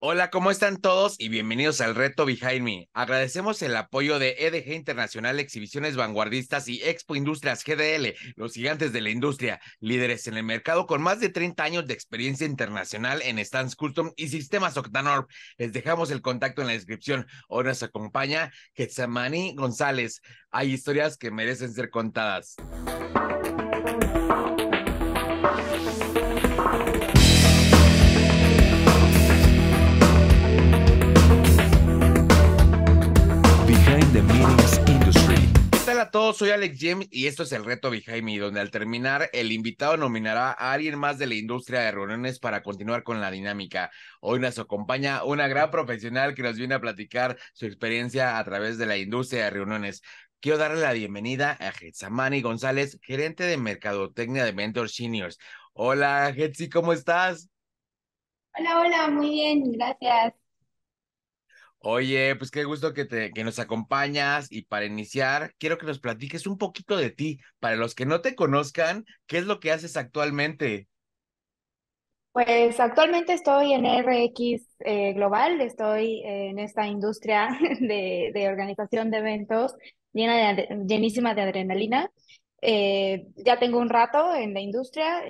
Hola, ¿cómo están todos? Y bienvenidos al Reto Behind Me. Agradecemos el apoyo de EDG Internacional, Exhibiciones Vanguardistas y Expo Industrias GDL, los gigantes de la industria, líderes en el mercado con más de 30 años de experiencia internacional en stands custom y sistemas Octanor. Les dejamos el contacto en la descripción. Hoy nos acompaña Getsamani González. Hay historias que merecen ser contadas. Behind the Meetings Industry. ¿Qué tal a todos? Soy Alex James y esto es el Reto Behind Me, donde al terminar el invitado nominará a alguien más de la industria de reuniones para continuar con la dinámica. Hoy nos acompaña una gran profesional que nos viene a platicar su experiencia a través de la industria de reuniones. Quiero darle la bienvenida a Getsamani González, gerente de Mercadotecnia de Mentor Seniors. Hola, Getsi, ¿cómo estás? Hola, hola, muy bien, gracias. Oye, pues qué gusto que nos acompañas y para iniciar, quiero que nos platiques un poquito de ti. Para los que no te conozcan, ¿qué es lo que haces actualmente? Pues actualmente estoy en RX Global, estoy en esta industria de organización de eventos llenísima de adrenalina. Ya tengo un rato en la industria,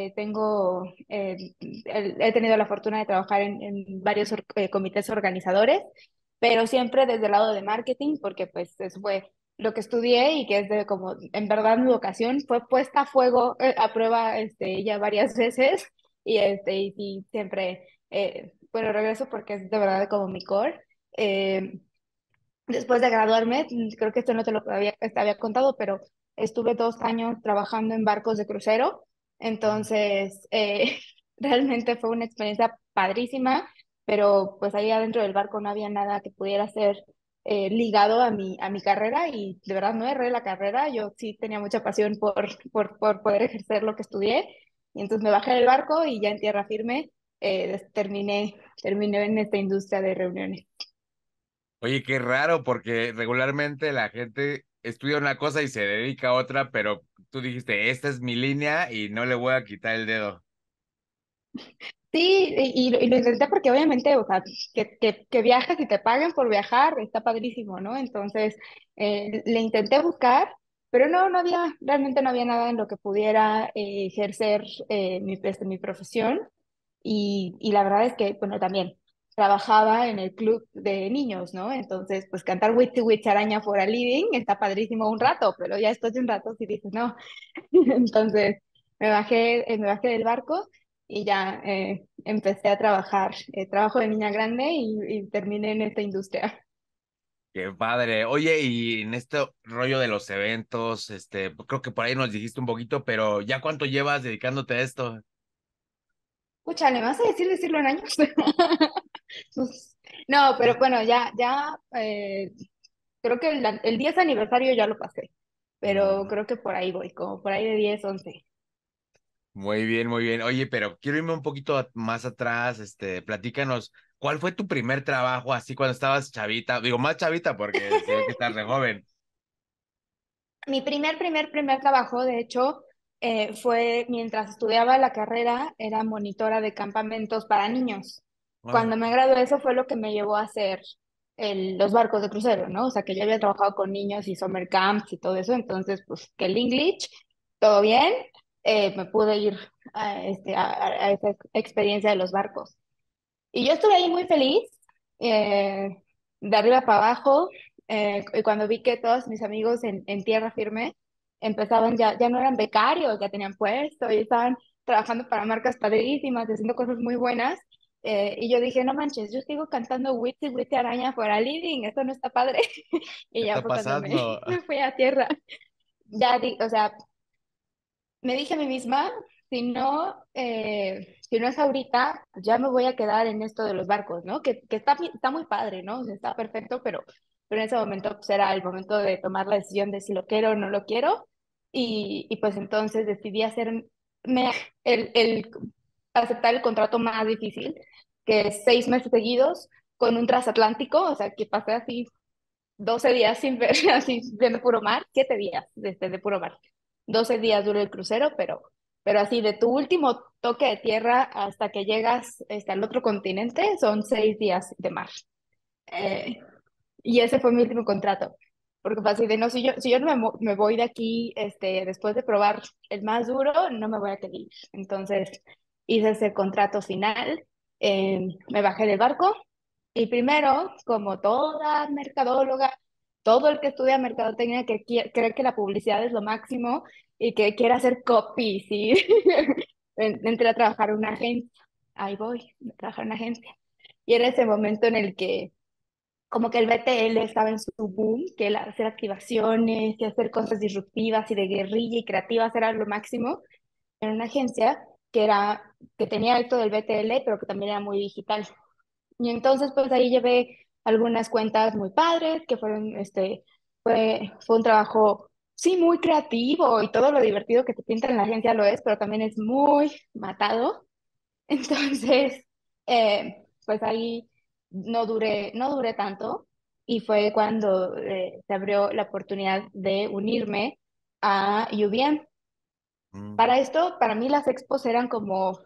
he tenido la fortuna de trabajar en varios comités organizadores, pero siempre desde el lado de marketing, porque pues eso fue lo que estudié y que es de como, en verdad mi vocación fue puesta a fuego, a prueba ya varias veces y sí, siempre, bueno, regreso porque es de verdad como mi core. Eh, Después de graduarme, creo que esto no te había contado, pero estuve 2 años trabajando en barcos de crucero. Entonces, realmente fue una experiencia padrísima, pero pues ahí adentro del barco no había nada que pudiera ser ligado a mi carrera y de verdad no erré la carrera. Yo sí tenía mucha pasión por poder ejercer lo que estudié. Y entonces me bajé del barco y ya en tierra firme terminé en esta industria de reuniones. Oye, qué raro, porque regularmente la gente estudia una cosa y se dedica a otra, pero tú dijiste, esta es mi línea y no le voy a quitar el dedo. Sí, y lo intenté porque obviamente, o sea, que viajes y te paguen por viajar, está padrísimo, ¿no? Entonces, le intenté buscar, pero no había, realmente no había nada en lo que pudiera ejercer mi profesión. Y la verdad es que, bueno, también trabajaba en el club de niños, ¿no? Entonces, pues cantar Witty Witch Araña for a Living está padrísimo un rato, pero ya después de un rato sí dices, no. Entonces me bajé del barco y ya empecé a trabajar. Trabajo de niña grande y terminé en esta industria. Qué padre. Oye, y en este rollo de los eventos, creo que por ahí nos dijiste un poquito, pero ¿ya cuánto llevas dedicándote a esto? Escucha, ¿le vas a decirlo en años? Pues, no, pero bueno, creo que el 10 aniversario ya lo pasé, pero Mm. creo que por ahí voy, como por ahí de 10 11. Muy bien, muy bien. Oye, pero quiero irme un poquito más atrás, platícanos, ¿cuál fue tu primer trabajo así cuando estabas chavita? Digo, más chavita porque se ve que estás re joven. Mi primer trabajo, de hecho, fue mientras estudiaba la carrera, era monitora de campamentos para niños. Ah, Cuando me gradué, eso fue lo que me llevó a hacer los barcos de crucero, ¿no? O sea, que yo había trabajado con niños y summer camps y todo eso, entonces, pues, que el English, todo bien, me pude ir a esa experiencia de los barcos. Y yo estuve ahí muy feliz, eh, de arriba para abajo, y cuando vi que todos mis amigos en tierra firme empezaban, ya no eran becarios, ya tenían puesto y estaban trabajando para marcas padrísimas, haciendo cosas muy buenas. Y yo dije, no manches, yo sigo cantando Witty Witty Araña for a Living, esto no está padre. ¿qué Y ya está fue cuando pasando? me fui a tierra. O sea, me dije a mí misma, si no es ahorita, pues ya me voy a quedar en esto de los barcos, ¿no? Que está muy padre, ¿no? O sea, está perfecto, pero en ese momento pues, era el momento de tomar la decisión de si lo quiero o no lo quiero. Y pues entonces decidí el aceptar el contrato más difícil, que es 6 meses seguidos con un transatlántico, o sea, que pasé así 12 días sin ver, así viendo puro mar, 7 días de puro mar. 12 días duró el crucero, pero así de tu último toque de tierra hasta que llegas al otro continente son 6 días de mar. Eh, y ese fue mi último contrato. Porque fue así de, no, si yo no me voy de aquí después de probar el más duro, no me voy a querer ir. Entonces hice ese contrato final, me bajé del barco y primero, como toda mercadóloga, todo el que estudia mercadotecnia que cree que la publicidad es lo máximo y que quiere hacer copy, ¿sí? Entré a trabajar en una agencia. Ahí voy, a trabajar en una agencia. Y era ese momento en el que como que el BTL estaba en su boom, que el hacer activaciones y hacer cosas disruptivas y de guerrilla y creativas era lo máximo en una agencia que tenía esto del BTL, pero que también era muy digital. Y entonces, pues ahí llevé algunas cuentas muy padres, que fueron, fue un trabajo, sí, muy creativo y todo lo divertido que te pinta en la agencia lo es, pero también es muy matado. Entonces, pues ahí no duré tanto y fue cuando se abrió la oportunidad de unirme a UVM. Mm. Para esto, para mí las expos eran como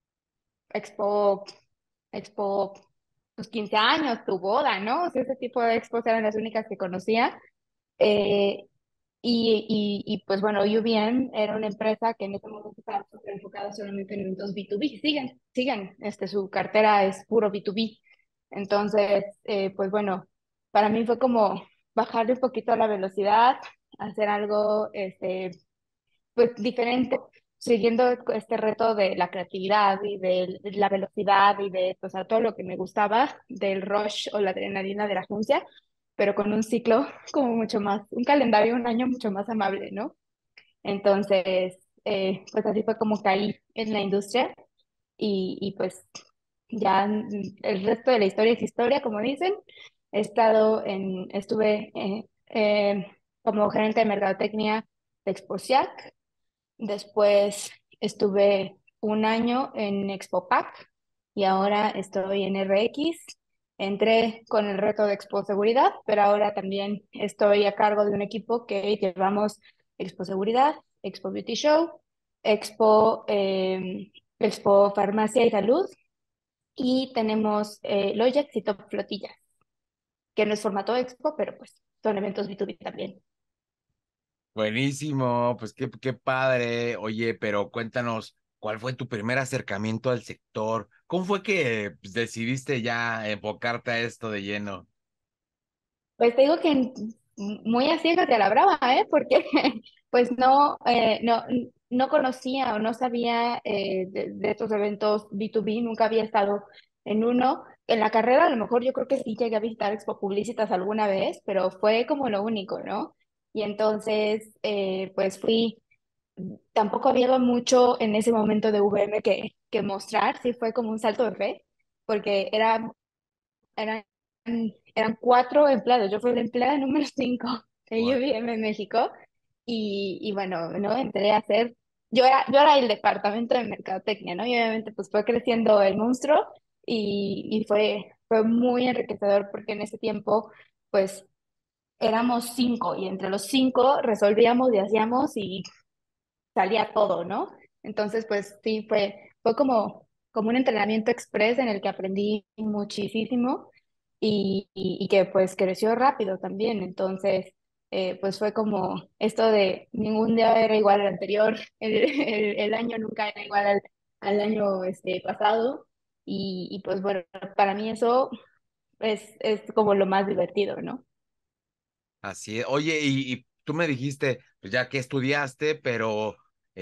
expo, expo, tus 15 años, tu boda, ¿no? O sea, ese tipo de expos eran las únicas que conocía. Eh, pues bueno, UVM era una empresa que en ese momento estaba súper enfocada solamente en eventos B2B. Siguen, su cartera es puro B2B. Entonces, pues bueno, para mí fue como bajarle un poquito la velocidad, hacer algo, pues diferente, siguiendo este reto de la creatividad y de la velocidad y de, pues, a todo lo que me gustaba del rush o la adrenalina de la agencia, pero con un ciclo como mucho más, un calendario, un año mucho más amable, ¿no? Entonces, pues así fue como caí en la industria y pues ya el resto de la historia es historia, como dicen. Estuve como gerente de mercadotecnia de Exposiac. Después estuve un año en ExpoPac y ahora estoy en RX. Entré con el reto de Expo Seguridad, pero ahora también estoy a cargo de un equipo que llevamos Expo Seguridad, Expo Beauty Show, Expo, Expo Farmacia y Salud y tenemos Loyex y Top Flotilla, que no es formato Expo, pero pues son eventos B2B también. Buenísimo, pues qué padre. Oye, pero cuéntanos, ¿cuál fue tu primer acercamiento al sector? ¿Cómo fue que pues, decidiste ya enfocarte a esto de lleno? Pues te digo que muy a ciegas de a la brava, ¿eh? Porque pues no conocía o no sabía de estos eventos B2B, nunca había estado en uno. En la carrera a lo mejor yo creo que sí llegué a visitar Expo Publicitas alguna vez, pero fue como lo único, ¿no? Y entonces pues tampoco había mucho en ese momento de VM que mostrar, sí fue como un salto de fe, porque eran, eran 4 empleados. Yo fui la empleada número 5 de Guau. UVM en México. Y bueno, ¿no? Entré a hacer. Yo era el departamento de mercadotecnia, ¿no? Y obviamente, pues fue creciendo el monstruo y fue muy enriquecedor porque en ese tiempo, pues éramos 5 y entre los 5 resolvíamos y hacíamos y salía todo, ¿no? Entonces, pues sí, fue como un entrenamiento express en el que aprendí muchísimo y que pues creció rápido también. Entonces, pues fue como esto de ningún día era igual al anterior, el año nunca era igual al año pasado. Y pues bueno, para mí eso es como lo más divertido, ¿no? Así es. Oye, y tú me dijiste, pues ya que estudiaste, pero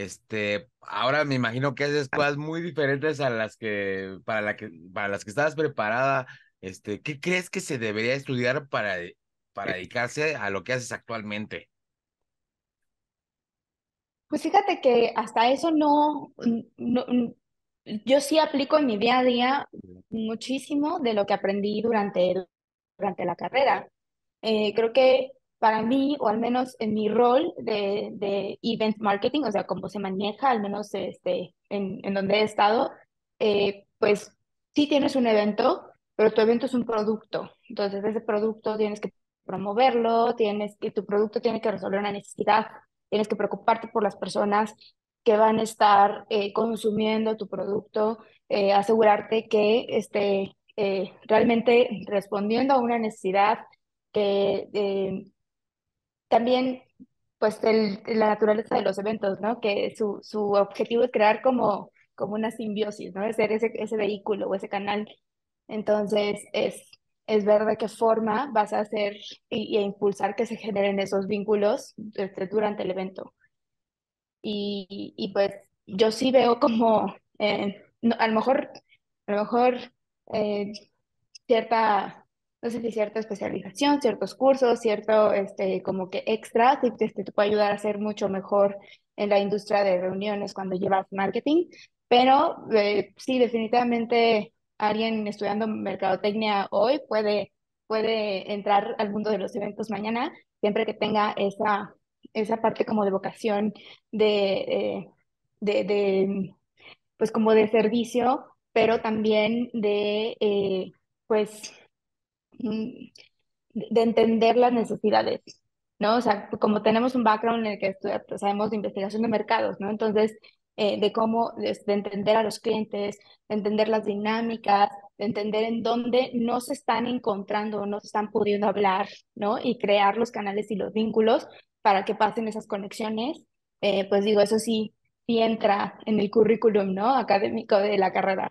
ahora me imagino que haces cosas muy diferentes a las que, para las que estabas preparada. ¿Qué crees que se debería estudiar para dedicarse a lo que haces actualmente? Pues fíjate que hasta eso yo sí aplico en mi día a día muchísimo de lo que aprendí durante la carrera. Creo que para mí, o al menos en mi rol de event marketing, o sea, cómo se maneja, al menos en donde he estado, pues sí tienes un evento, pero tu evento es un producto. Entonces, ese producto tienes que promoverlo, tu producto tiene que resolver una necesidad, tienes que preocuparte por las personas que van a estar consumiendo tu producto, asegurarte que esté realmente respondiendo a una necesidad que también, pues, la naturaleza de los eventos, ¿no? Que su objetivo es crear como una simbiosis, ¿no? Es ser ese vehículo o ese canal. Entonces, es ver de qué forma vas a hacer y a impulsar que se generen esos vínculos durante el evento. Y pues yo sí veo como, a lo mejor eh, cierta, no sé si cierta especialización, ciertos cursos, cierto, como que extra, que te puede ayudar a ser mucho mejor en la industria de reuniones cuando llevas marketing, pero sí, definitivamente alguien estudiando mercadotecnia hoy puede entrar al mundo de los eventos mañana, siempre que tenga esa parte como de vocación de, pues como de servicio, pero también pues, mm, de entender las necesidades, ¿no? O sea, como tenemos un background en el que sabemos de investigación de mercados, ¿no? Entonces, de cómo, de entender a los clientes, de entender las dinámicas, de entender en dónde no se están encontrando, no se están pudiendo hablar, ¿no? Y crear los canales y los vínculos para que pasen esas conexiones. Pues digo, eso sí, sí entra en el currículum, ¿no? Académico de la carrera.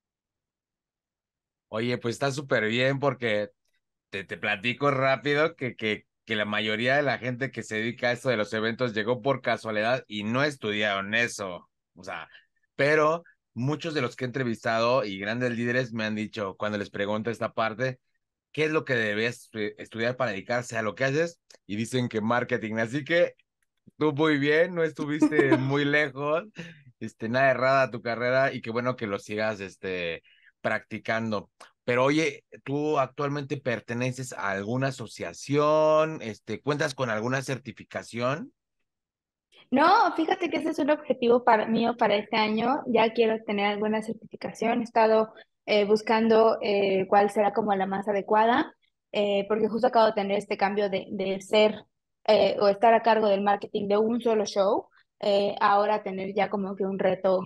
Oye, pues está súper bien porque te platico rápido que la mayoría de la gente que se dedica a esto de los eventos llegó por casualidad y no estudiaron eso. O sea, pero muchos de los que he entrevistado y grandes líderes me han dicho, cuando les pregunto esta parte, ¿qué es lo que debes estudiar para dedicarse a lo que haces? Y dicen que marketing. Así que tú muy bien, no estuviste muy lejos, nada errada tu carrera y qué bueno que lo sigas, practicando. Pero oye, ¿tú actualmente perteneces a alguna asociación? ¿Cuentas con alguna certificación? No, fíjate que ese es un objetivo mío para este año. Ya quiero tener alguna certificación. He estado buscando cuál será como la más adecuada, porque justo acabo de tener este cambio de ser o estar a cargo del marketing de un solo show, ahora tener ya como que un reto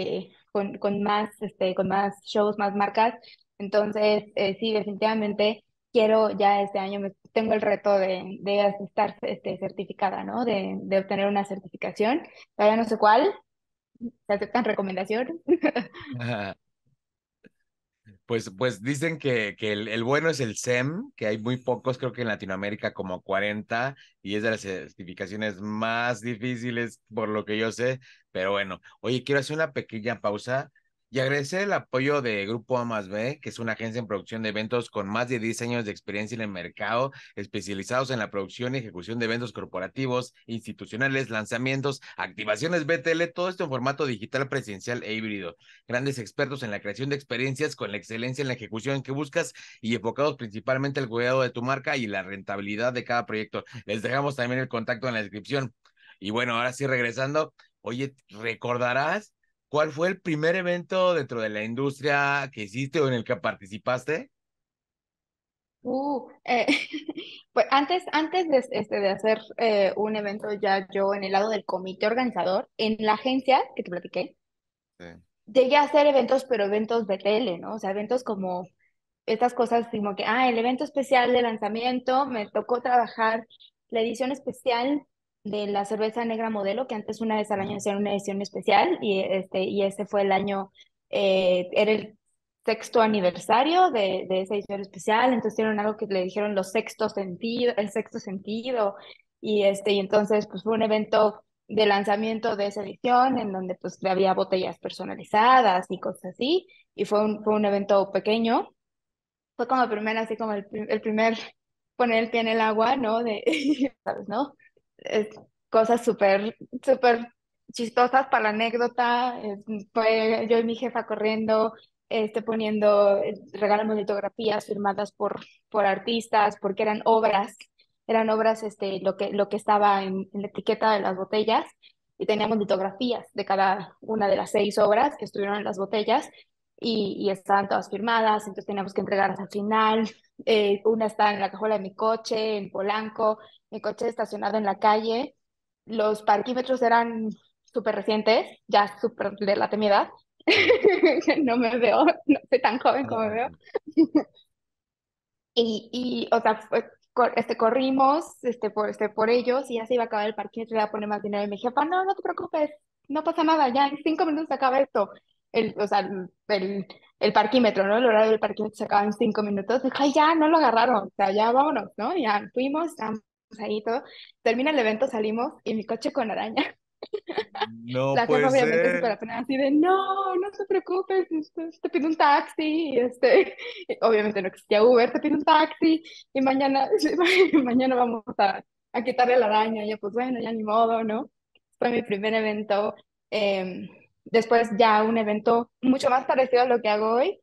con más shows, más marcas. Entonces, sí, definitivamente quiero ya este año, tengo el reto de estar certificada, ¿no? De obtener una certificación. Todavía no sé cuál, se aceptan recomendaciones. Pues dicen que el bueno es el SEM, que hay muy pocos, creo que en Latinoamérica como 40, y es de las certificaciones más difíciles por lo que yo sé, pero bueno, oye, quiero hacer una pequeña pausa y agradecer el apoyo de Grupo A más B, que es una agencia en producción de eventos con más de 10 años de experiencia en el mercado, especializados en la producción y ejecución de eventos corporativos, institucionales, lanzamientos, activaciones BTL, todo esto en formato digital, presencial e híbrido. Grandes expertos en la creación de experiencias con la excelencia en la ejecución que buscas y enfocados principalmente al cuidado de tu marca y la rentabilidad de cada proyecto. Les dejamos también el contacto en la descripción. Y bueno, ahora sí regresando, oye, ¿recordarás cuál fue el primer evento dentro de la industria que hiciste o en el que participaste? Uh, pues antes de hacer un evento ya yo en el lado del comité organizador, en la agencia que te platiqué, Sí. llegué a hacer eventos, pero eventos de tele, ¿no? O sea, eventos como estas cosas como que, el evento especial de lanzamiento, me tocó trabajar la edición especial de la cerveza negra modelo, que antes una vez al año hacían una edición especial, y ese fue el año, era el sexto aniversario de esa edición especial, entonces tienen algo que le dijeron los sexto sentido, el sexto sentido, y entonces pues fue un evento de lanzamiento de esa edición, en donde pues había botellas personalizadas y cosas así, y fue un evento pequeño. Fue como primero, así como el primer poner el pie en el agua, ¿no? ¿Sabes, no? Es, cosas súper chistosas para la anécdota. Fue yo y mi jefa corriendo, poniendo, regalando litografías firmadas por artistas, porque eran obras, lo que estaba en la etiqueta de las botellas, y teníamos litografías de cada una de las 6 obras que estuvieron en las botellas, y estaban todas firmadas, entonces teníamos que entregarlas al final. Una está en la cajuela de mi coche, en Polanco, mi coche estacionado en la calle. Los parquímetros eran súper recientes, ya súper de la mi edad. Sí. No me veo, no soy tan joven como me veo. Órale. O sea, corrimos por ellos y ya se iba a acabar el parquímetro, le iba a poner más dinero. Y mi jefa, no, no te preocupes, no pasa nada, ya en 5 minutos se acaba esto. O sea, el parquímetro, ¿no? El horario del parquímetro se acaba en 5 minutos. Dije, ay, ya, no lo agarraron, o sea, ya vámonos, ¿no? Ya fuimos, estábamos ahí y todo. Termina el evento, salimos y mi coche con araña. No La jefa puede obviamente súper ser. apenada, así de, no, no te preocupes, te pido un taxi, y obviamente no existía Uber, te pido un taxi, y mañana, mañana vamos a quitarle la araña, y yo, pues bueno, ya ni modo, ¿no? Fue mi primer evento, después ya un evento mucho más parecido a lo que hago hoy,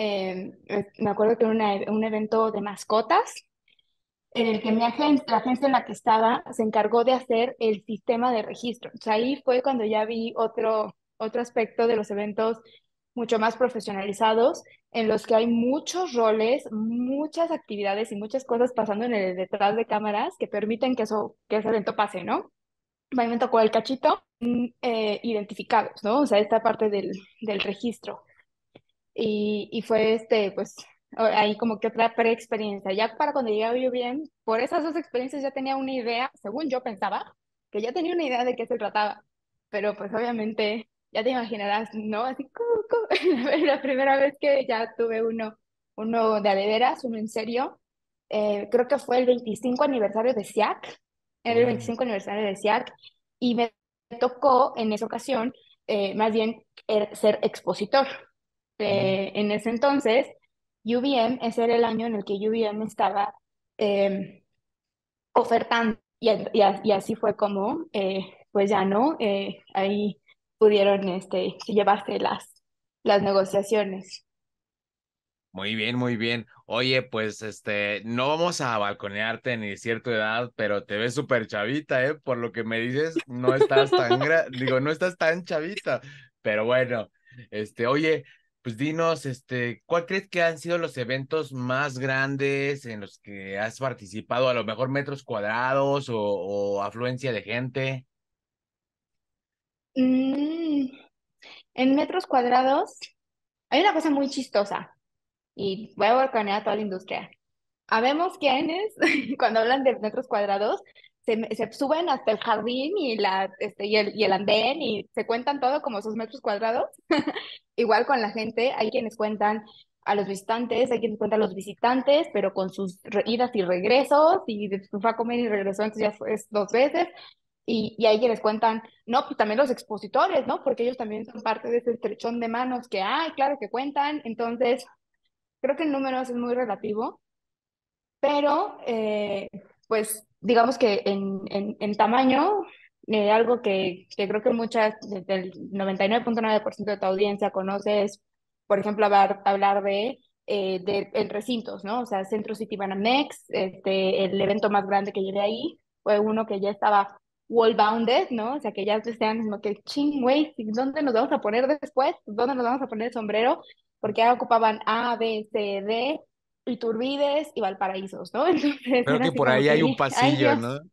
me acuerdo que era un evento de mascotas, en el que la agencia en la que estaba se encargó de hacer el sistema de registro. O sea, ahí fue cuando ya vi otro aspecto de los eventos mucho más profesionalizados, en los que hay muchos roles, muchas actividades y muchas cosas pasando en el detrás de cámaras que permiten que ese evento pase, ¿no? A mí me tocó el cachito, identificados, ¿no? O sea, esta parte del registro y fue pues ahí como que otra pre-experiencia. Ya para cuando llegué a UVM, por esas dos experiencias ya tenía una idea, según yo pensaba, que ya tenía una idea de qué se trataba, pero pues obviamente ya te imaginarás, ¿no? Así como la primera vez que ya tuve uno de a de veras, uno en serio, creo que fue el 25 aniversario de SIAC, era el Órale. 25 aniversario de SIAC, y me tocó en esa ocasión, más bien, ser expositor. Mm. En ese entonces, UVM, ese era el año en el que UVM estaba eh, ofertando y así fue como, pues ya no, ahí pudieron llevarse las negociaciones. Muy bien, muy bien. Oye, pues no vamos a balconearte ni cierta edad, pero te ves súper chavita, ¿eh? Por lo que me dices, no estás tan digo, no estás tan chavita. Pero bueno, oye, pues dinos, ¿cuál crees que han sido los eventos más grandes en los que has participado? A lo mejor metros cuadrados o afluencia de gente. Mm, en metros cuadrados, hay una cosa muy chistosa y voy a balconear a toda la industria. Habemos quienes, cuando hablan de metros cuadrados, se suben hasta el jardín y el andén y se cuentan todo como sus metros cuadrados. Igual con la gente, hay quienes cuentan a los visitantes, hay quienes cuentan a los visitantes, pero con sus idas y regresos, y fue a comer y regresó, entonces ya fue 2 veces. Y hay quienes cuentan, no, pues también los expositores, ¿no? Porque ellos también son parte de ese estrechón de manos que hay, claro que cuentan. Entonces, creo que el número es muy relativo, pero pues digamos que en tamaño, algo que creo que del 99.9% de tu audiencia conoce es, por ejemplo, hablar de recintos, ¿no? O sea, Centro City Banamex, el evento más grande que llevé ahí fue uno que ya estaba wall-bounded, ¿no? O sea, que ya decían como que, ching, güey, ¿dónde nos vamos a poner después? ¿Dónde nos vamos a poner el sombrero? Porque ya ocupaban A, B, C, D, Iturbides y Valparaísos, ¿no? Entonces Creo era que así por como ahí hay un que, ay pasillo, Dios, ¿no?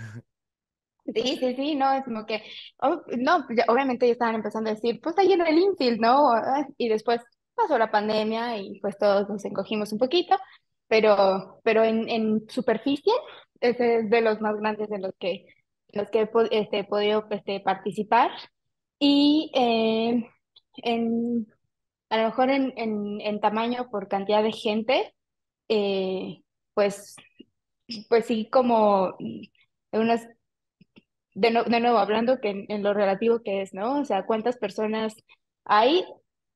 sí, sí, sí, no, es como que, no, pues obviamente ellos estaban empezando a decir, pues ahí en el infield, ¿no? Y después pasó la pandemia y pues todos nos encogimos un poquito, pero en superficie, ese es de los más grandes de los que he podido participar. Y en, a lo mejor en tamaño por cantidad de gente, eh, pues, pues sí, como unas, de nuevo, hablando que en lo relativo que es, ¿no? O sea, cuántas personas hay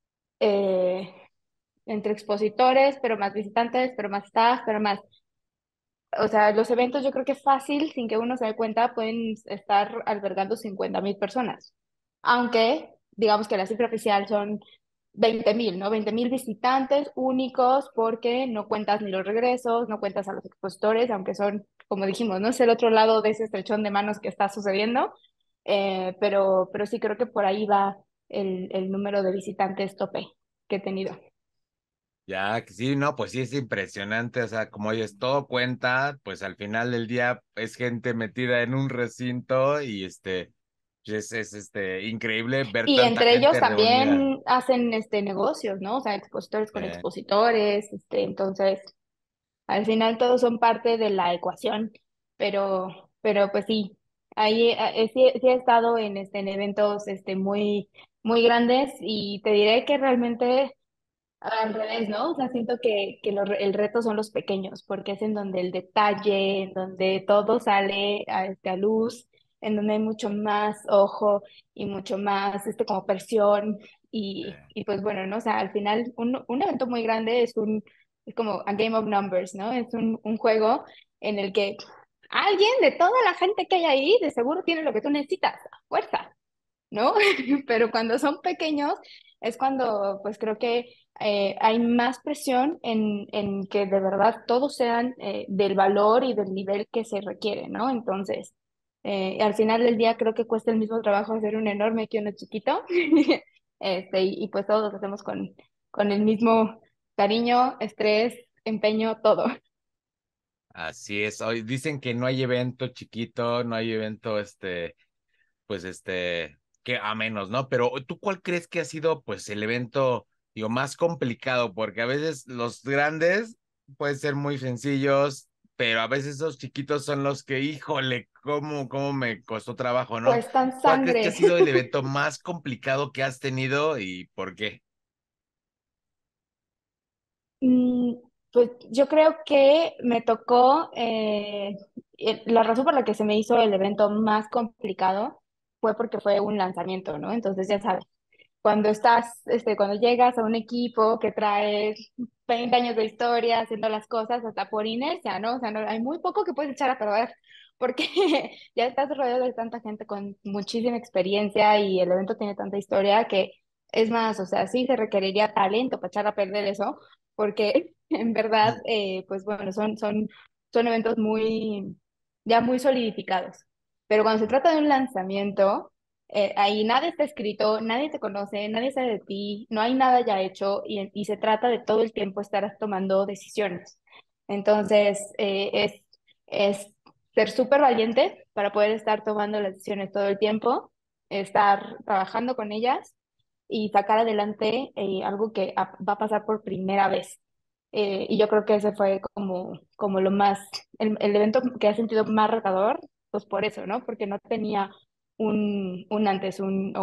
eh, entre expositores, pero más visitantes, pero más staff, pero más, o sea, los eventos yo creo que es fácil, sin que uno se dé cuenta, pueden estar albergando 50.000 personas. Aunque, digamos que la cifra oficial son 20.000, ¿no? 20.000 visitantes únicos porque no cuentas ni los regresos, no cuentas a los expositores, aunque son, como dijimos, no es el otro lado de ese estrechón de manos que está sucediendo, pero sí creo que por ahí va el número de visitantes tope que he tenido. Ya, que sí, no, pues sí es impresionante, o sea, como oyes, todo cuenta, pues al final del día es gente metida en un recinto y increíble ver Y tanta entre ellos gente reunida. también hacen negocios, ¿no? O sea, expositores con Eh, expositores, entonces al final todos son parte de la ecuación, pero pues sí, ahí sí, sí he estado en eventos muy, muy grandes y te diré que realmente al revés, ¿no? O sea, siento que el reto son los pequeños, porque es en donde el detalle, en donde todo sale a luz, en donde hay mucho más ojo y mucho más como presión eh, y pues bueno, ¿no? O sea, al final un evento muy grande es como a game of numbers, ¿no? Es un juego en el que alguien de toda la gente que hay ahí de seguro tiene lo que tú necesitas, fuerza. ¿No? Pero cuando son pequeños es cuando pues creo que hay más presión en que de verdad todos sean del valor y del nivel que se requiere, ¿no? Entonces, al final del día creo que cuesta el mismo trabajo hacer un enorme que uno chiquito, y pues todos lo hacemos con el mismo cariño, estrés, empeño, todo. así es. Hoy dicen que no hay evento chiquito, no hay evento, pues que a menos, ¿no? Pero ¿tú cuál crees que ha sido, pues, el evento, digo, más complicado? Porque a veces los grandes pueden ser muy sencillos, pero a veces esos chiquitos son los que, híjole, cómo me costó trabajo, ¿no? Cuestan ¿Cuál crees que ha sangre. sido el evento más complicado que has tenido y por qué? Mm, Pues yo creo que me tocó, la razón por la que se me hizo el evento más complicado fue porque fue un lanzamiento, ¿no? Entonces ya sabes, cuando llegas a un equipo que trae 20 años de historia haciendo las cosas hasta por inercia, ¿no? O sea, hay muy poco que puedes echar a perder porque ya estás rodeado de tanta gente con muchísima experiencia y el evento tiene tanta historia que es más, o sea, sí se requeriría talento para echar a perder eso, porque en verdad, pues bueno, son eventos ya muy solidificados. Pero cuando se trata de un lanzamiento, ahí nada está escrito, nadie te conoce, nadie sabe de ti, no hay nada ya hecho y se trata de todo el tiempo estar tomando decisiones. Entonces, es ser súper valiente para poder estar tomando las decisiones todo el tiempo, estar trabajando con ellas y sacar adelante algo que va a pasar por primera vez. Y yo creo que ese fue como el evento que ha sentido más retador, pues por eso, ¿no? Porque no tenía un antes,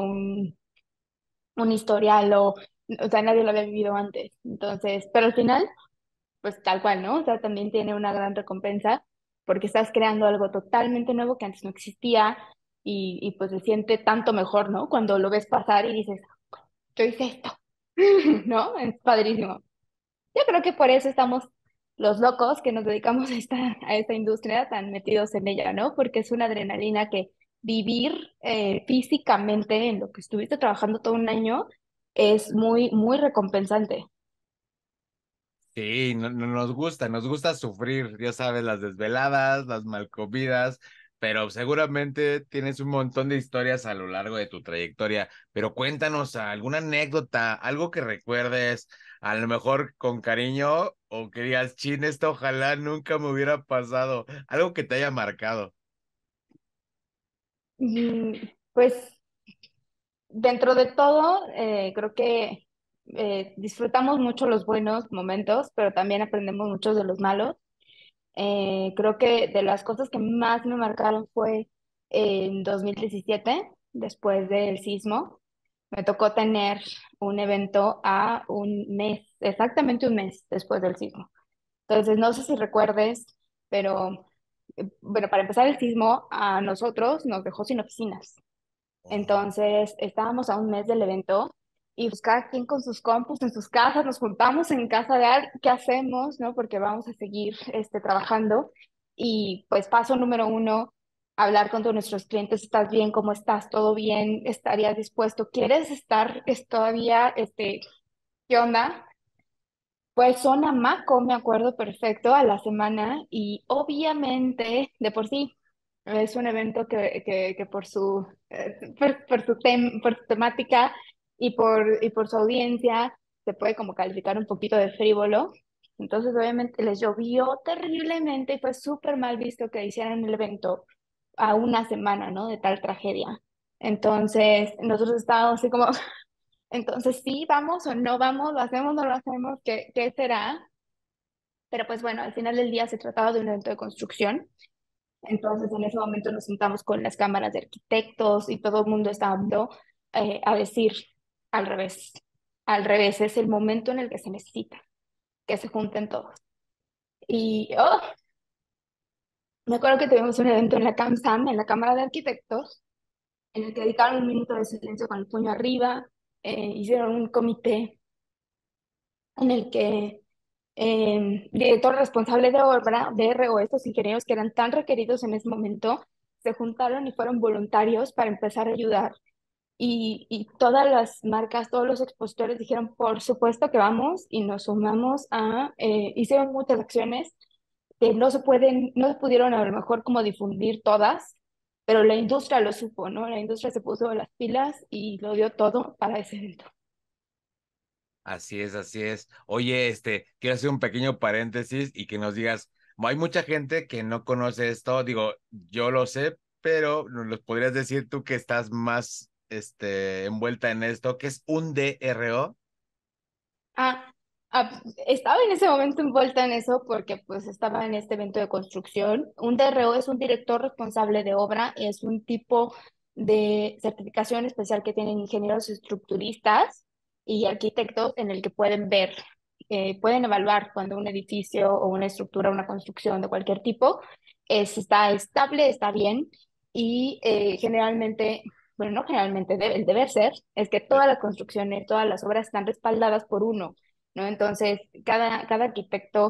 un historial o sea, nadie lo había vivido antes. Entonces, pero al final, pues tal cual, ¿no? O sea, también tiene una gran recompensa porque estás creando algo totalmente nuevo que antes no existía y pues se siente tanto mejor, ¿no? Cuando lo ves pasar y dices, yo hice esto, ¿no? Es padrísimo. Yo creo que por eso estamos los locos que nos dedicamos a esta industria tan metidos en ella, ¿no? Porque es una adrenalina que vivir físicamente en lo que estuviste trabajando todo un año es muy, muy recompensante. Sí, nos gusta sufrir, ya sabes, las desveladas, las malcomidas, pero seguramente tienes un montón de historias a lo largo de tu trayectoria. Pero cuéntanos alguna anécdota, algo que recuerdes, a lo mejor con cariño, o que digas, chin, esto ojalá nunca me hubiera pasado, algo que te haya marcado. Pues dentro de todo, creo que disfrutamos mucho los buenos momentos, pero también aprendemos mucho de los malos. Creo que de las cosas que más me marcaron fue en 2017, después del sismo. Me tocó tener un evento a un mes, exactamente un mes después del sismo. Entonces, no sé si recuerdes, pero bueno, para empezar el sismo, a nosotros nos dejó sin oficinas. Oh. Entonces, estábamos a un mes del evento y pues cada quien con sus compus en sus casas, nos juntamos en casa de alguien, ¿qué hacemos, no? Porque vamos a seguir trabajando. Y pues paso número uno, hablar con todos nuestros clientes, ¿estás bien? ¿Cómo estás? ¿Todo bien? ¿Estarías dispuesto? ¿Quieres estar todavía, qué onda? Pues son Maco, me acuerdo perfecto, a la semana y obviamente de por sí es un evento que por su temática y por su audiencia se puede como calificar un poquito de frívolo. Entonces obviamente les llovió terriblemente y fue súper mal visto que hicieran el evento a una semana, ¿no? De tal tragedia. Entonces, nosotros estábamos así como, entonces sí, vamos o no vamos, lo hacemos o no lo hacemos, ¿qué será? Pero pues bueno, al final del día se trataba de un evento de construcción. Entonces, en ese momento nos sentamos con las cámaras de arquitectos y todo el mundo estaba dando, a decir al revés. Al revés, es el momento en el que se necesita que se junten todos. Y me acuerdo que tuvimos un evento en la CAMSAM, en la Cámara de Arquitectos, en el que dedicaron un minuto de silencio con el puño arriba, hicieron un comité en el que director responsable de obra, DRO, estos ingenieros que eran tan requeridos en ese momento, se juntaron y fueron voluntarios para empezar a ayudar. Y todas las marcas, todos los expositores dijeron, por supuesto que vamos y nos sumamos hicieron muchas acciones que no se pudieron a lo mejor como difundir todas, pero la industria lo supo, ¿no? La industria se puso las pilas y lo dio todo para ese evento. Así es, así es. Oye, quiero hacer un pequeño paréntesis y que nos digas, hay mucha gente que no conoce esto, digo, yo lo sé, pero nos los podrías decir tú que estás más, envuelta en esto, que es un DRO. Ah, estaba en ese momento envuelta en eso porque pues estaba en este evento de construcción. Un DRO es un director responsable de obra, es un tipo de certificación especial que tienen ingenieros estructuristas y arquitectos en el que pueden ver, pueden evaluar cuando un edificio o una estructura, una construcción de cualquier tipo está estable, está bien y generalmente bueno, no generalmente, el deber ser es que todas las construcciones, todas las obras están respaldadas por uno, ¿no? Entonces, cada arquitecto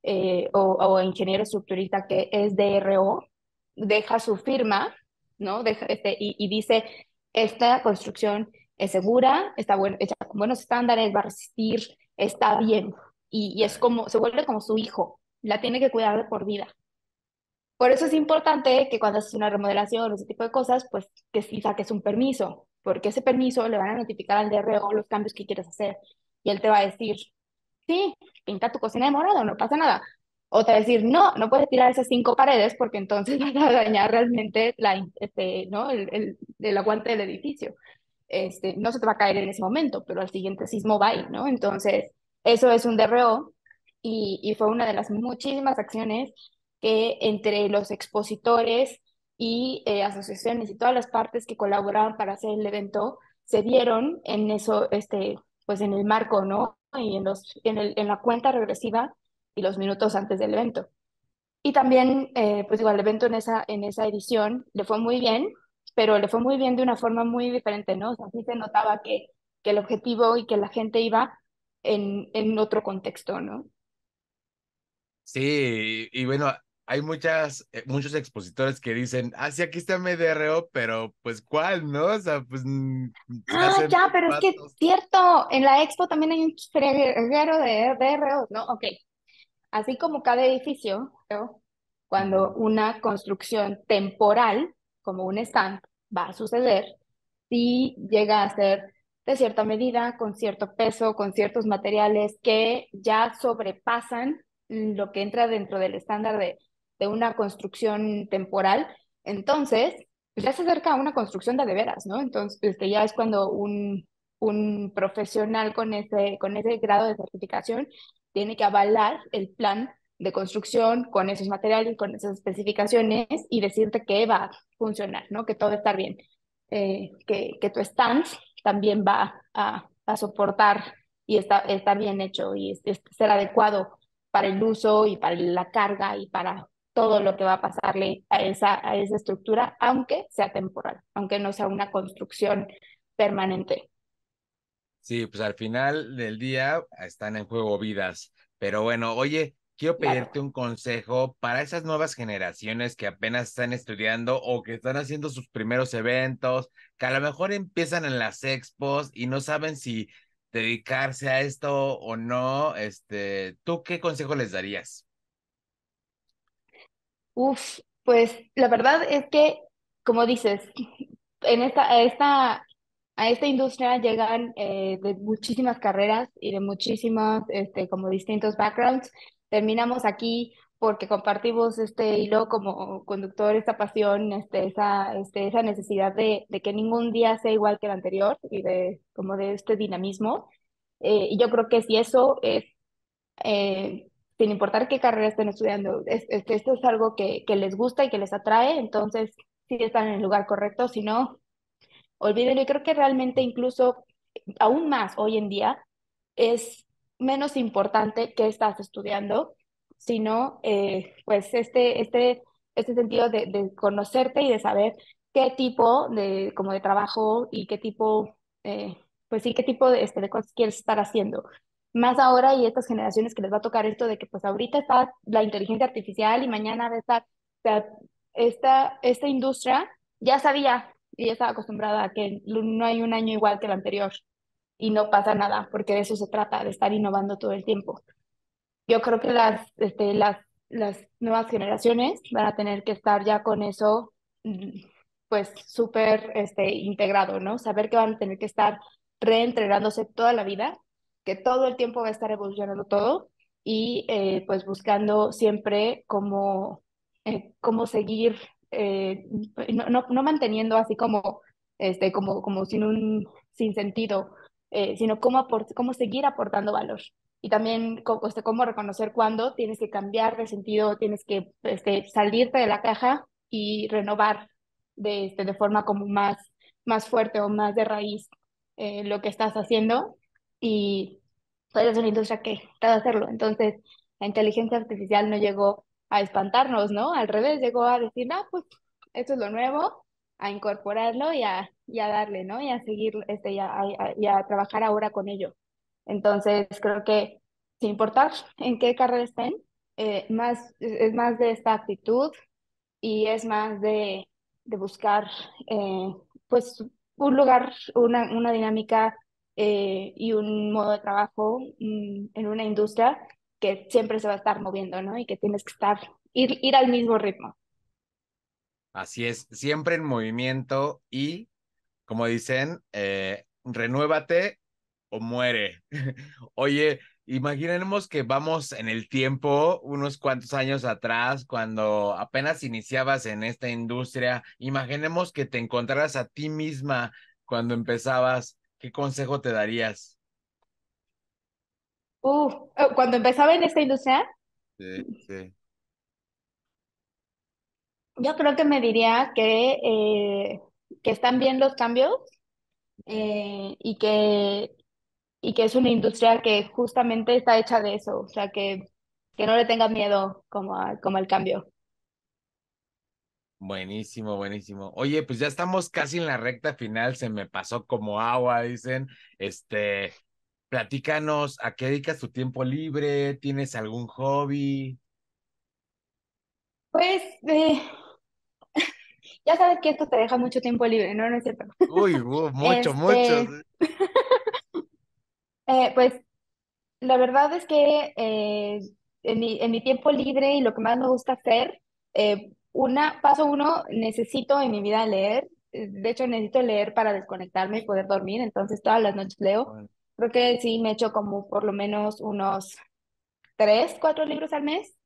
o ingeniero estructurista que es DRO deja su firma, ¿no? Y dice, esta construcción es segura, está hecha con buenos estándares, va a resistir, está bien. Y es como, se vuelve como su hijo, la tiene que cuidar de por vida. Por eso es importante que cuando haces una remodelación o ese tipo de cosas, pues que sí saques un permiso, porque ese permiso le van a notificar al DRO los cambios que quieres hacer. Y él te va a decir, sí, pinta tu cocina de morado, no pasa nada. O te va a decir, no, no puedes tirar esas 5 paredes porque entonces vas a dañar realmente ¿no? el aguante del edificio. No se te va a caer en ese momento, pero al siguiente sismo va ahí, ¿no? Entonces, eso es un DRO y fue una de las muchísimas acciones que entre los expositores y asociaciones y todas las partes que colaboraban para hacer el evento se dieron en eso, pues en el marco, ¿no? Y en la cuenta regresiva y los minutos antes del evento. Y también, pues igual, el evento en esa edición le fue muy bien, pero le fue muy bien de una forma muy diferente, ¿no? O sea, sí se notaba que el objetivo y que la gente iba en otro contexto, ¿no? Sí, y bueno, hay muchos expositores que dicen, ah, sí, aquí está mi DRO, pero pues ¿cuál, no? O sea, pues se Ah, hacen ya, bien pero es que patos. cierto, en la expo también hay un freguero de DROs, ¿no? Ok, así como cada edificio, ¿no? Cuando Ujú. una construcción temporal, como un stand, va a suceder, si llega a ser de cierta medida, con cierto peso, con ciertos materiales que ya sobrepasan lo que entra dentro del estándar de una construcción temporal, entonces pues ya se acerca a una construcción de veras, ¿no? Entonces, ya es cuando un profesional con ese grado de certificación tiene que avalar el plan de construcción con esos materiales, con esas especificaciones y decirte que va a funcionar, ¿no? Que todo está bien, que tu stand también va a soportar y está bien hecho y ser adecuado para el uso y para la carga y para todo lo que va a pasarle a esa estructura, aunque sea temporal, aunque no sea una construcción permanente. Sí, pues al final del día están en juego vidas. Pero bueno, oye, quiero Claro. pedirte un consejo para esas nuevas generaciones que apenas están estudiando o que están haciendo sus primeros eventos, que a lo mejor empiezan en las expos y no saben si dedicarse a esto o no. ¿Tú qué consejo les darías? Uf, pues la verdad es que, como dices, a esta industria llegan de muchísimas carreras y de muchísimos, como distintos backgrounds. Terminamos aquí porque compartimos este hilo como conductor, esta pasión, esa necesidad de que ningún día sea igual que el anterior y de como de este dinamismo. Y yo creo que si eso es, sin importar qué carrera estén estudiando, esto es algo que les gusta y que les atrae, entonces sí están en el lugar correcto, si no, olvídenlo. Y creo que realmente incluso aún más hoy en día es menos importante qué estás estudiando, sino pues este sentido de conocerte y de saber qué tipo de, como de trabajo y qué tipo, pues sí, qué tipo de cosas quieres estar haciendo. Más ahora y estas generaciones que les va a tocar esto de que pues ahorita está la inteligencia artificial y mañana va a estar, o sea, esta industria ya sabía y ya estaba acostumbrada a que no hay un año igual que el anterior y no pasa nada, porque de eso se trata, de estar innovando todo el tiempo. Yo creo que las nuevas generaciones van a tener que estar ya con eso, pues súper integrado, ¿no? Saber que van a tener que estar reentrenándose toda la vida, que todo el tiempo va a estar evolucionando todo y pues buscando siempre cómo seguir, no manteniendo así como sin sentido, sino cómo seguir aportando valor. Y también cómo reconocer cuándo tienes que cambiar de sentido, tienes que salirte de la caja y renovar de forma como más fuerte o más de raíz lo que estás haciendo. Y pues es una industria que trata de hacerlo. Entonces, la inteligencia artificial no llegó a espantarnos, ¿no? Al revés, llegó a decir, ah, pues esto es lo nuevo, a incorporarlo y a darle, ¿no? Y a seguir, y a trabajar ahora con ello. Entonces, creo que sin importar en qué carrera estén, es más de esta actitud y es más de buscar, pues, un lugar, una dinámica y un modo de trabajo en una industria que siempre se va a estar moviendo, ¿no? Y que tienes que ir al mismo ritmo. Así es, siempre en movimiento y, como dicen, renuévate o muere. Oye, imaginemos que vamos en el tiempo, unos cuantos años atrás, cuando apenas iniciabas en esta industria. Imaginemos que te encontraras a ti misma cuando empezabas. ¿Qué consejo te darías? Cuando empezaba en esta industria, Sí, sí. yo creo que me diría que están bien los cambios eh, y que, y que es una industria que justamente está hecha de eso, o sea, que no le tenga miedo como al cambio. Buenísimo, buenísimo. Oye, pues ya estamos casi en la recta final, se me pasó como agua, dicen. Platícanos, ¿a qué dedicas tu tiempo libre? ¿Tienes algún hobby? Pues ya sabes que esto te deja mucho tiempo libre, ¿no? No es cierto. Uy, mucho, mucho. Este, pues la verdad es que en mi tiempo libre y lo que más me gusta hacer, paso uno, necesito en mi vida leer. De hecho, necesito leer para desconectarme y poder dormir. Entonces, todas las noches leo. Bueno, Creo que sí me echo como por lo menos unos 3, 4 libros al mes.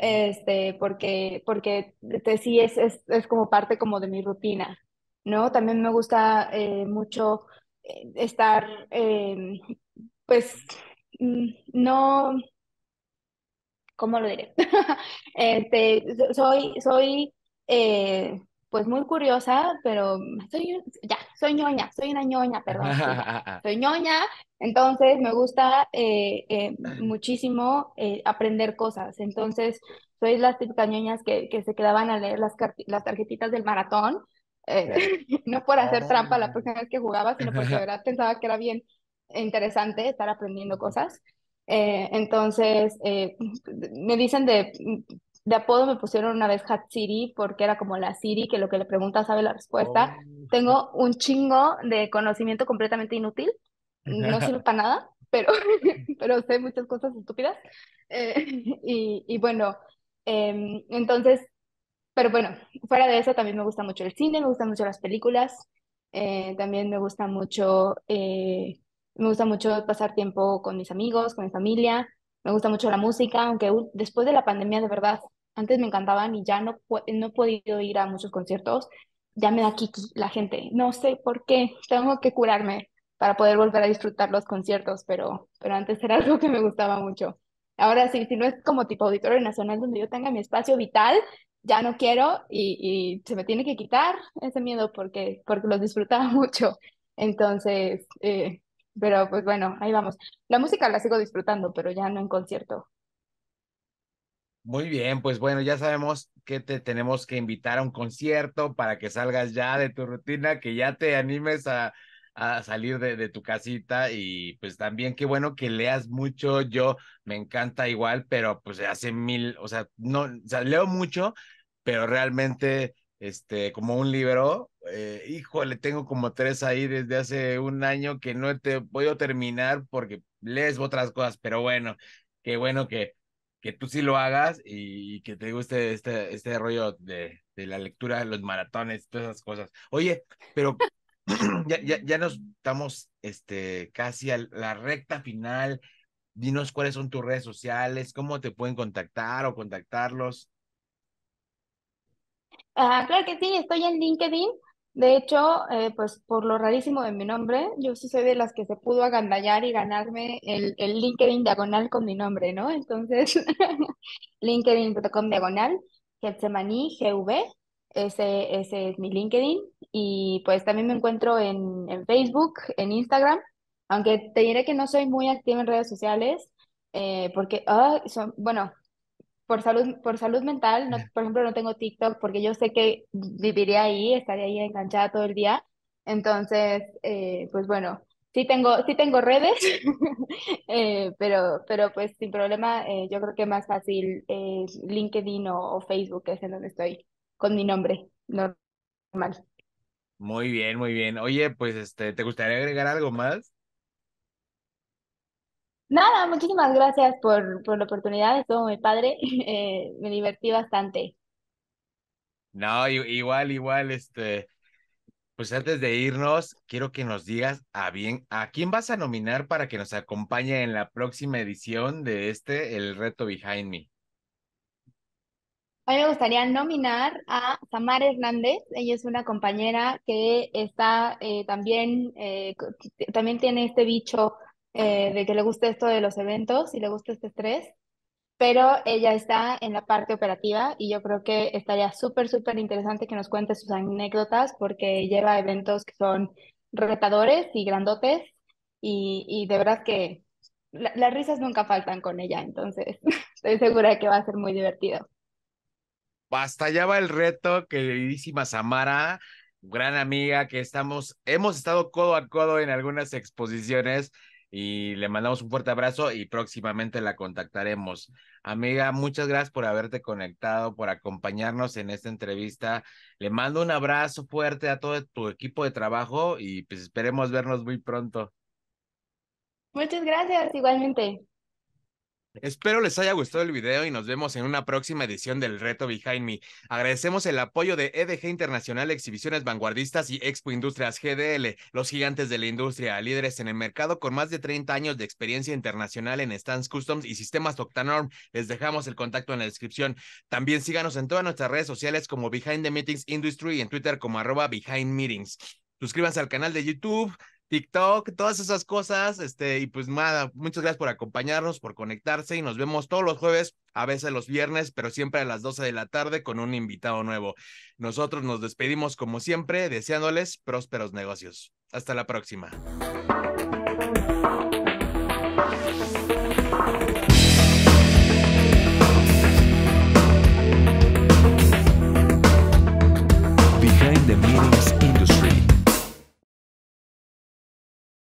Porque sí es como parte como de mi rutina, ¿no? También me gusta mucho estar, pues, no, ¿cómo lo diré? Soy eh, pues muy curiosa, pero soy ñoña, soy una ñoña, perdón, sí, ya. Soy ñoña, entonces me gusta muchísimo aprender cosas. Entonces, soy las típicas ñoñas que se quedaban a leer las tarjetitas del maratón, sí. no por hacer trampa la Oh. próxima vez que jugaba, sino porque de verdad pensaba que era bien interesante estar aprendiendo cosas. Entonces, me dicen de apodo, me pusieron una vez Hat Siri porque era como la Siri que lo que le pregunta sabe la respuesta. Oh. Tengo un chingo de conocimiento completamente inútil, no sirve para nada, pero, pero sé muchas cosas estúpidas. Y bueno, entonces, pero bueno, fuera de eso también me gusta mucho el cine, me gustan mucho las películas, también me gusta mucho pasar tiempo con mis amigos, con mi familia. Me gusta mucho la música, aunque después de la pandemia, de verdad, antes me encantaban y ya no he podido ir a muchos conciertos. Ya me da kiki la gente. No sé por qué. Tengo que curarme para poder volver a disfrutar los conciertos, pero antes era algo que me gustaba mucho. Ahora sí, si no es como tipo Auditorio Nacional donde yo tenga mi espacio vital, ya no quiero y se me tiene que quitar ese miedo porque los disfrutaba mucho. Entonces, pero pues bueno, ahí vamos. La música la sigo disfrutando, pero ya no en concierto. Muy bien, pues bueno, ya sabemos que te tenemos que invitar a un concierto para que salgas ya de tu rutina, que ya te animes a salir de tu casita y pues también qué bueno que leas mucho. Yo me encanta igual, pero pues hace mil, o sea, no, o sea, leo mucho, pero realmente, como un libro, híjole, tengo como tres ahí desde hace un año que no te puedo terminar porque lees otras cosas, pero bueno, qué bueno que tú sí lo hagas y que te guste este rollo de la lectura, los maratones, todas esas cosas. Oye, pero ya nos estamos casi a la recta final. Dinos cuáles son tus redes sociales, cómo te pueden contactar o contactarlos. Ah, claro que sí, estoy en LinkedIn. De hecho, pues por lo rarísimo de mi nombre, yo sí soy de las que se pudo agandallar y ganarme el LinkedIn diagonal con mi nombre, ¿no? Entonces, linkedin.com diagonal, Getsemani, GV, ese es mi LinkedIn. Y pues también me encuentro en Facebook, en Instagram, aunque te diré que no soy muy activa en redes sociales, porque, bueno, por salud mental, no, por ejemplo, no tengo TikTok porque yo sé que viviría ahí, estaría ahí enganchada todo el día. Entonces, pues bueno, sí tengo redes, pero pues sin problema, yo creo que más fácil es LinkedIn o Facebook, que es en donde estoy con mi nombre normal. Muy bien, muy bien. Oye, pues ¿te gustaría agregar algo más? Nada, muchísimas gracias por la oportunidad, estuvo muy padre, me divertí bastante. No, igual, pues antes de irnos, quiero que nos digas a quién vas a nominar para que nos acompañe en la próxima edición de El Reto Behind Me. A mí me gustaría nominar a Samara Hernández. Ella es una compañera que está también, también tiene este bicho de que le gusta esto de los eventos y le gusta este estrés, pero ella está en la parte operativa y yo creo que estaría súper interesante que nos cuente sus anécdotas porque lleva eventos que son retadores y grandotes y de verdad que las risas nunca faltan con ella, entonces estoy segura de que va a ser muy divertido. Hasta allá va el reto, queridísima Samara, gran amiga que hemos estado codo a codo en algunas exposiciones y le mandamos un fuerte abrazo y próximamente la contactaremos. Amiga, muchas gracias por haberte conectado, por acompañarnos en esta entrevista. Le mando un abrazo fuerte a todo tu equipo de trabajo y pues esperemos vernos muy pronto. Muchas gracias, igualmente. Espero les haya gustado el video y nos vemos en una próxima edición del Reto Behind Me. Agradecemos el apoyo de EDG Internacional Exhibiciones Vanguardistas y Expo Industrias GDL, los gigantes de la industria, líderes en el mercado con más de 30 años de experiencia internacional en stands customs y sistemas Octanorm. Les dejamos el contacto en la descripción. También síganos en todas nuestras redes sociales como Behind the Meetings Industry y en Twitter como @BehindMeetings. Suscríbanse al canal de YouTube, TikTok, todas esas cosas, y pues nada, muchas gracias por acompañarnos, por conectarse y nos vemos todos los jueves, a veces los viernes, pero siempre a las 12 de la tarde con un invitado nuevo. Nosotros nos despedimos como siempre, deseándoles prósperos negocios. Hasta la próxima. Behind the Meetings